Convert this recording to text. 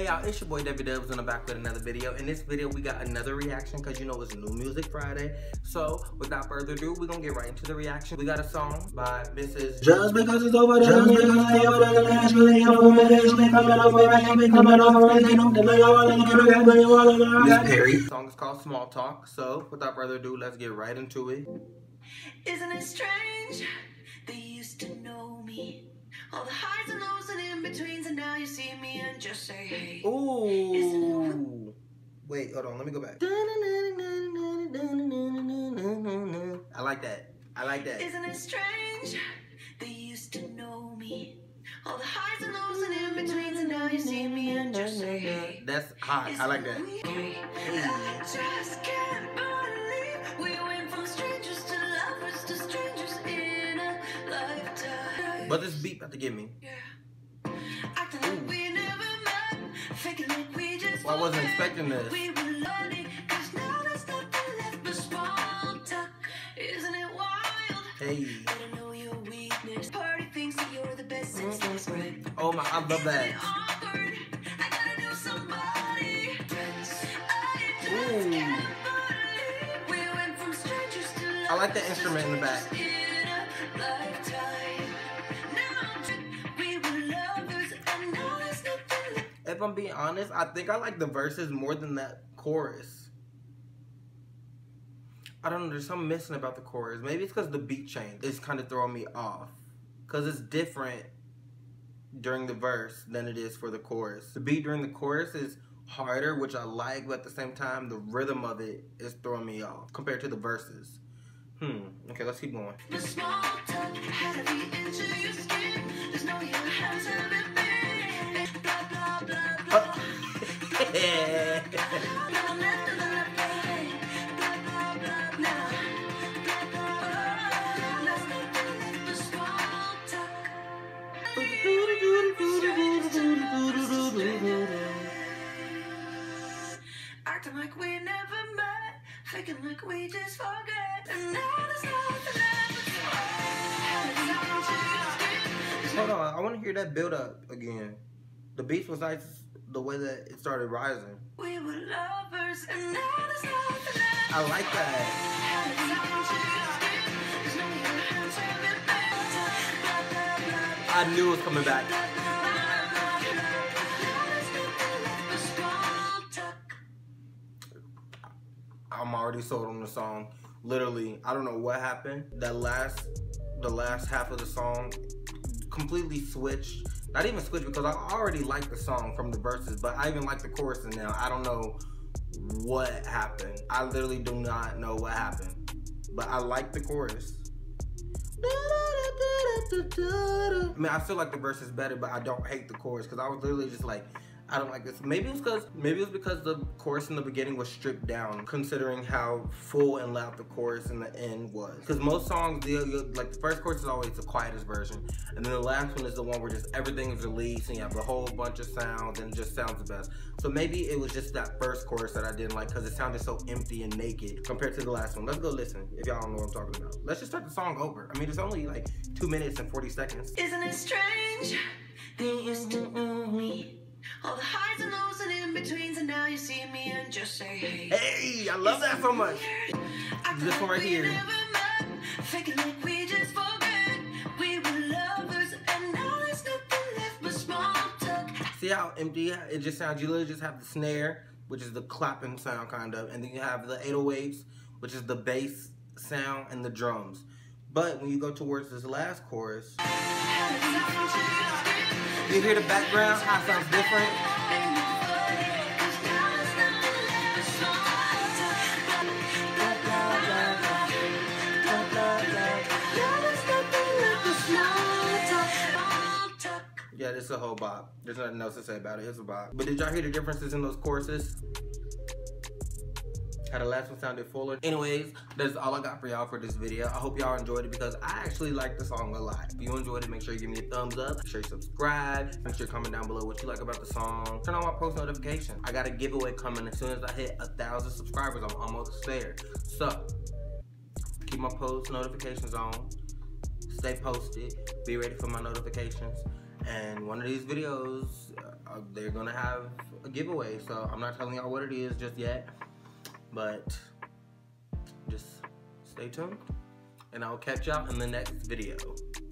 Hey y'all, it's your boy DeviDubz and I'm back with another video. In this video, we got another reaction because you know it's New Music Friday. So, without further ado, we're gonna get right into the reaction. We got a song by Mrs. Just because it's over, just because it's over, Miss Perry. The song is called Small Talk. So, without further ado, let's get right into it. Isn't it strange? They used to know me. All the highs and lows and in-betweens, and now you see me and just say, hey. Ooh. Wait, hold on, let me go back. I like that. I like that. Isn't it strange? They used to know me. All the highs and lows and in-betweens, and now you see me and just say, hey. That's hot. I like that. I just can't believe we went from strangers to lovers to strangers in a lifetime. But this beat about to get me. Yeah. Acting like we never met, faking like we just Well, I wasn't expecting this. we were lonely, 'cause now there's nothing left but small talk. Isn't it wild? Hey. Better know your weakness. Party thinks that you're the best since sliced bread. Oh my, I love that. Isn't it awkward? I gotta know somebody. I Ooh. just can't believe we went from strangers to lovers. I like the instrument in the back. In a lifetime. Now we were lovers, and now there's nothing left. If I'm being honest, I think I like the verses more than that chorus. I don't know, there's something missing about the chorus. Maybe it's because the beat change is kind of throwing me off. Because it's different during the verse than it is for the chorus. The beat during the chorus is harder, which I like, but at the same time, the rhythm of it is throwing me off compared to the verses. Okay, let's keep going. The small talk had to be into your skin. There's no your hands have been blah blah blah blah. Acting like we never met, faking like we just forget, and now there's nothing left but Hold on, I want to hear that build up again. The beat was nice, the way that it started rising. we were lovers, and now there's nothing left. I like that. I knew it was coming back. I'm already sold on the song. Literally, I don't know what happened. The last half of the song completely switched. Not even switched because I already liked the song from the verses, but I even like the chorus now. I don't know what happened. I literally do not know what happened. But I like the chorus. I mean, I feel like the verse is better, but I don't hate the chorus because I was literally just like, I don't like this. Maybe it's because the chorus in the beginning was stripped down, considering how full and loud the chorus in the end was. Because most songs, like the first chorus is always the quietest version, and then the last one is the one where just everything is released and you have a whole bunch of sounds and it just sounds the best. So maybe it was just that first chorus that I didn't like because it sounded so empty and naked compared to the last one. Let's go listen if y'all don't know what I'm talking about. Let's just start the song over. I mean, it's only like 2 minutes and 40 seconds. Isn't it strange? They used to know me. All the highs and lows and in-betweens, and now you see me and just say, hey. Hey, I love that so much. This one right here. Faking like we just forget. We were lovers, and now there's nothing left but small talk. See how empty it just sounds? You literally just have the snare, which is the clapping sound kind of, and then you have the 808s, which is the bass sound, and the drums. But when you go towards this last chorus, you hear the background, how it sounds different. Yeah, this is a whole bop. There's nothing else to say about it. It's a bop. But did y'all hear the differences in those choruses? How the last one sounded fuller. Anyways, that's all I got for y'all for this video. I hope y'all enjoyed it because I actually like the song a lot. If you enjoyed it, make sure you give me a thumbs up. Make sure you subscribe. Make sure you comment down below what you like about the song. Turn on my post notifications. I got a giveaway coming as soon as I hit 1,000 subscribers. I'm almost there. So, keep my post notifications on. Stay posted. Be ready for my notifications. And one of these videos, they're gonna have a giveaway. So I'm not telling y'all what it is just yet, but just stay tuned. And I'll catch y'all in the next video.